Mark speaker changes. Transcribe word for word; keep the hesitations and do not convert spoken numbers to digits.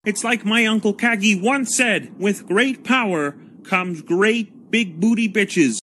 Speaker 1: It's like my Uncle Caggie once said, with great power comes great big booty bitches.